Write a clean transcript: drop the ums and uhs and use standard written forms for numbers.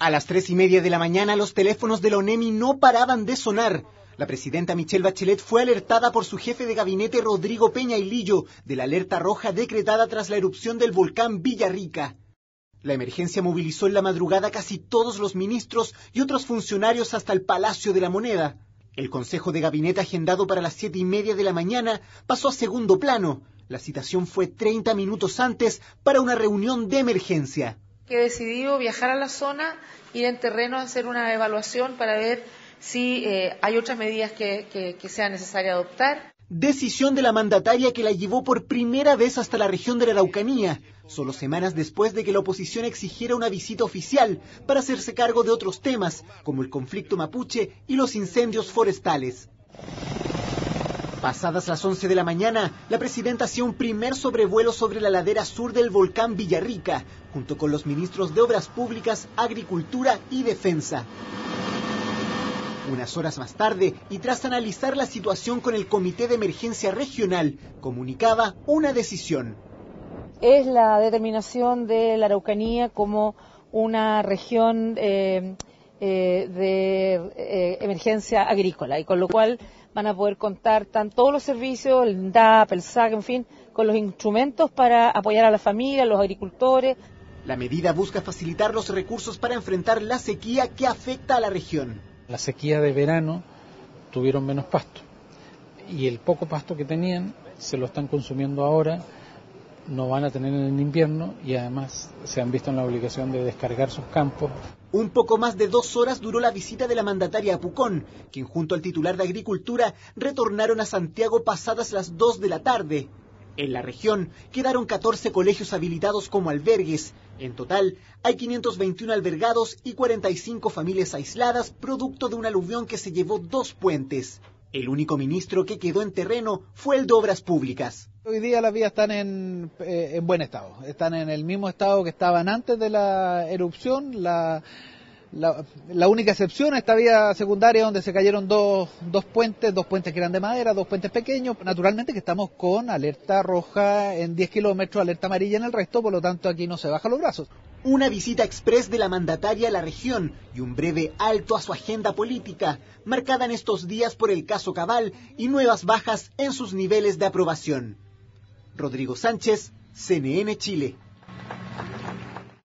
A las 3:30 de la mañana los teléfonos de la ONEMI no paraban de sonar. La presidenta Michelle Bachelet fue alertada por su jefe de gabinete Rodrigo Peña Ilillo de la alerta roja decretada tras la erupción del volcán Villarrica. La emergencia movilizó en la madrugada casi todos los ministros y otros funcionarios hasta el Palacio de la Moneda. El Consejo de Gabinete agendado para las 7:30 de la mañana pasó a segundo plano. La citación fue 30 minutos antes para una reunión de emergencia. He decidido viajar a la zona, ir en terreno a hacer una evaluación para ver si hay otras medidas que sea necesario adoptar. Decisión de la mandataria que la llevó por primera vez hasta la región de la Araucanía, solo semanas después de que la oposición exigiera una visita oficial para hacerse cargo de otros temas, como el conflicto mapuche y los incendios forestales. Pasadas las 11 de la mañana, la presidenta hacía un primer sobrevuelo sobre la ladera sur del volcán Villarrica, junto con los ministros de Obras Públicas, Agricultura y Defensa. Unas horas más tarde, y tras analizar la situación con el Comité de Emergencia Regional, comunicaba una decisión. Es la determinación de la Araucanía como una región de emergencia agrícola, y con lo cual van a poder contar todos los servicios, el DAP, el SAC, en fin, con los instrumentos para apoyar a la familia, a los agricultores. La medida busca facilitar los recursos para enfrentar la sequía que afecta a la región. La sequía de verano tuvieron menos pasto y el poco pasto que tenían se lo están consumiendo ahora, no van a tener en el invierno y además se han visto en la obligación de descargar sus campos. Un poco más de 2 horas duró la visita de la mandataria a Pucón, quien junto al titular de Agricultura retornaron a Santiago pasadas las 2 de la tarde. En la región quedaron 14 colegios habilitados como albergues. En total hay 521 albergados y 45 familias aisladas, producto de un aluvión que se llevó 2 puentes. El único ministro que quedó en terreno fue el de Obras Públicas. Hoy día las vías están en buen estado, están en el mismo estado que estaban antes de la erupción. La única excepción a esta vía secundaria donde se cayeron dos puentes que eran de madera, 2 puentes pequeños. Naturalmente que estamos con alerta roja en 10 kilómetros, alerta amarilla en el resto, por lo tanto aquí no se bajan los brazos. Una visita express de la mandataria a la región y un breve alto a su agenda política, marcada en estos días por el caso Cabal y nuevas bajas en sus niveles de aprobación. Rodrigo Sánchez, CNN Chile.